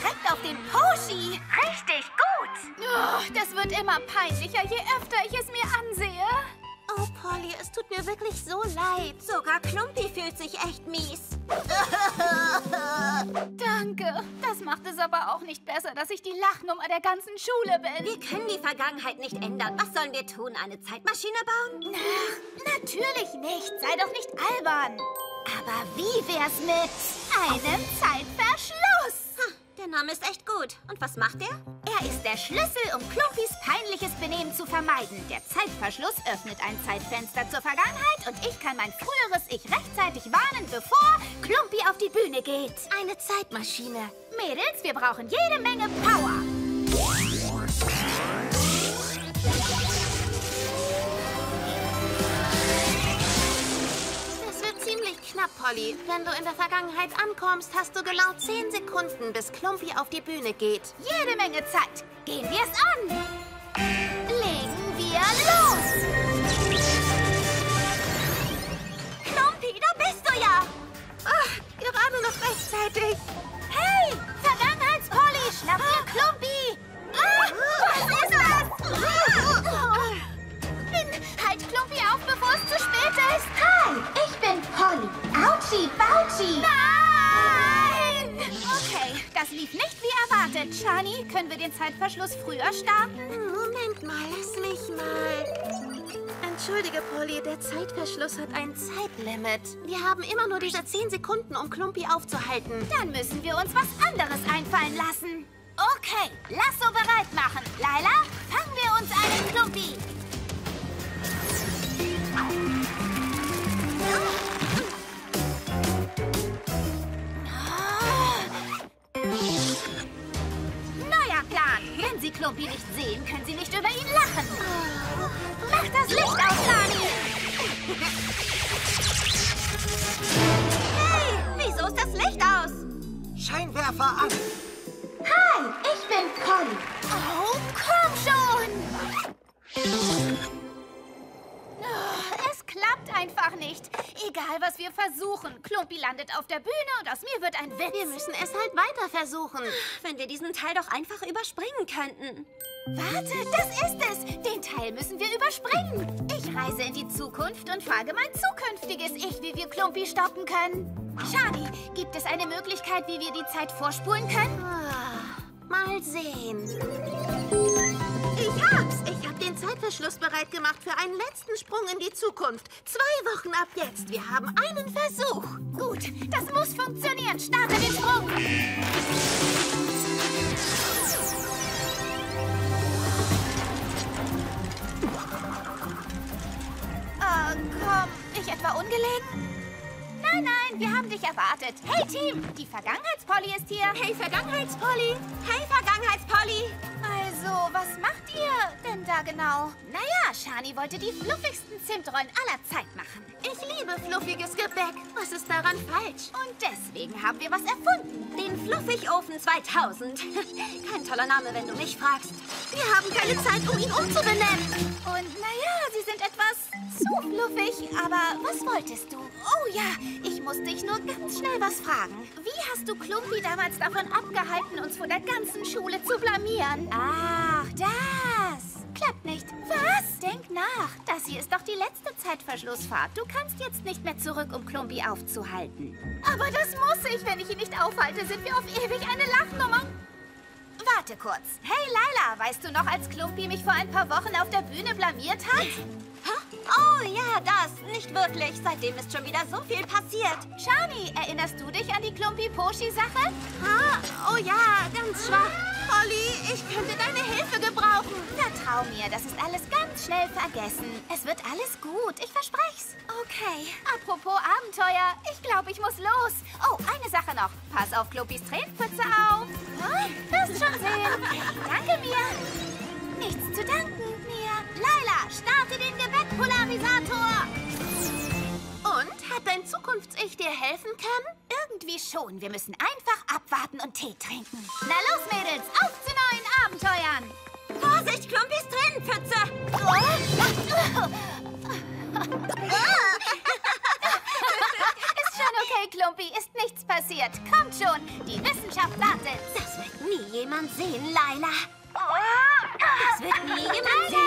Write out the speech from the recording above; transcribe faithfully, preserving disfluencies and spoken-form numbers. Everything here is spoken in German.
direkt auf den Poschi. Richtig gut. Oh, das wird immer peinlicher, je öfter ich es mir ansehe. Oh, Polly, es tut mir wirklich so leid. Sogar Klumpi fühlt sich echt mies. Danke. Das macht es aber auch nicht besser, dass ich die Lachnummer der ganzen Schule bin. Wir können die Vergangenheit nicht ändern. Was sollen wir tun? Eine Zeitmaschine bauen? Ach, natürlich nicht. Sei doch nicht albern. Aber wie wär's mit einem Zeitverschluss? Ha, der Name ist echt gut. Und was macht er? Er ist der Schlüssel, um Klumpis peinliches Benehmen zu vermeiden. Der Zeitverschluss öffnet ein Zeitfenster zur Vergangenheit und ich kann mein früheres Ich rechtzeitig warnen, bevor Klumpi auf die Bühne geht. Eine Zeitmaschine. Mädels, wir brauchen jede Menge Power. Das wird ziemlich knapp, Polly. Wenn du in der Vergangenheit ankommst, hast du genau zehn Sekunden, bis Klumpi auf die Bühne geht. Jede Menge Zeit. Gehen wir es an. Legen wir los. Klumpi, da bist du ja. Ach, gerade noch rechtzeitig. Hey, Vergangenheits-Polly, schnapp dir Klumpi. Ah, was ist das? Bin, halt Klumpi auf, bevor es zu spät ist. Hi, ich bin Polly. Autschi, Bautschi. Nein! Okay, das lief nicht wie erwartet. Shani, können wir den Zeitverschluss früher starten? Moment mal, lass mich mal. Entschuldige, Polly, der Zeitverschluss hat ein Zeitlimit. Wir haben immer nur diese zehn Sekunden, um Klumpi aufzuhalten. Dann müssen wir uns was anderes einfallen lassen. Okay, Lasso bereit machen. Laila, fangen wir uns einen Klumpi. Neuer Plan. Wenn Sie Klumpi nicht sehen, können Sie nicht über ihn lachen. Mach das Licht aus, Lani. Hey, wieso ist das Licht aus? Scheinwerfer an. Hi, ich bin Polly. Oh, komm schon! Oh, es klappt einfach nicht. Egal, was wir versuchen. Klumpi landet auf der Bühne und aus mir wird ein Witz. Wir müssen es halt weiter versuchen. Wenn wir diesen Teil doch einfach überspringen könnten. Warte, das ist es. Den Teil müssen wir überspringen. Ich reise in die Zukunft und frage mein zukünftiges Ich, wie wir Klumpi stoppen können. Shani, gibt es eine Möglichkeit, wie wir die Zeit vorspulen können? Ah, mal sehen. Ich hab's. Ich hab den Zeitverschluss bereit gemacht für einen letzten Sprung in die Zukunft. Zwei Wochen ab jetzt. Wir haben einen Versuch. Gut, das muss funktionieren. Starte den Sprung. Oh, komm. Ich etwa ungelegen? Nein, nein, wir haben dich erwartet. Hey, Team, die Vergangenheitspolly ist hier. Hey, Vergangenheitspolly. Hey, Vergangenheitspolly. Also, was macht ihr denn da genau? Naja, Shani wollte die fluffigsten Zimtrollen aller Zeit machen. Ich liebe fluffiges Gebäck. Was ist daran falsch? Und deswegen haben wir was erfunden. Den Fluffigofen zweitausend. Kein toller Name, wenn du mich fragst. Wir haben keine Zeit, um ihn umzubenennen. Und naja, sie sind etwas zu fluffig. Aber was wolltest du? Oh ja, ich muss dich nur ganz schnell was fragen. Wie hast du Klumpi damals davon abgehalten, uns vor der ganzen Schule zu blamieren? Ach, das. Klappt nicht. Was? Denk nach. Das hier ist doch die letzte Zeitverschlussfahrt. Du kannst jetzt nicht mehr zurück, um Klumpi aufzuhalten. Aber das muss ich. Wenn ich ihn nicht aufhalte, sind wir auf ewig eine Lachnummer. Warte kurz. Hey, Laila, weißt du noch, als Klumpi mich vor ein paar Wochen auf der Bühne blamiert hat? Oh ja, das. Nicht wirklich. Seitdem ist schon wieder so viel passiert. Shani, erinnerst du dich an die Klumpi-Poschi-Sache? Ah, oh ja, ganz schwach. Polly, ich könnte deine Hilfe gebrauchen. Vertrau mir, das ist alles ganz schnell vergessen. Es wird alles gut, ich versprech's. Okay, apropos Abenteuer, ich glaube, ich muss los. Oh, eine Sache noch. Pass auf Klumpis Tränenpfütze auf. Oh, wirst schon sehen. Danke, Mia. Nichts zu danken, Mia. Laila, starte den Gebäckpolarisator. Und? Hat dein Zukunfts-Ich dir helfen können? Irgendwie schon. Wir müssen einfach abwarten und Tee trinken. Na los, Mädels, auf zu neuen Abenteuern. Vorsicht, Klumpis Tränenpfütze. Ist schon okay, Okay, Klumpi, ist nichts passiert. Kommt schon, die Wissenschaft wartet. Das wird nie jemand sehen, Laila. Das wird nie jemand sehen.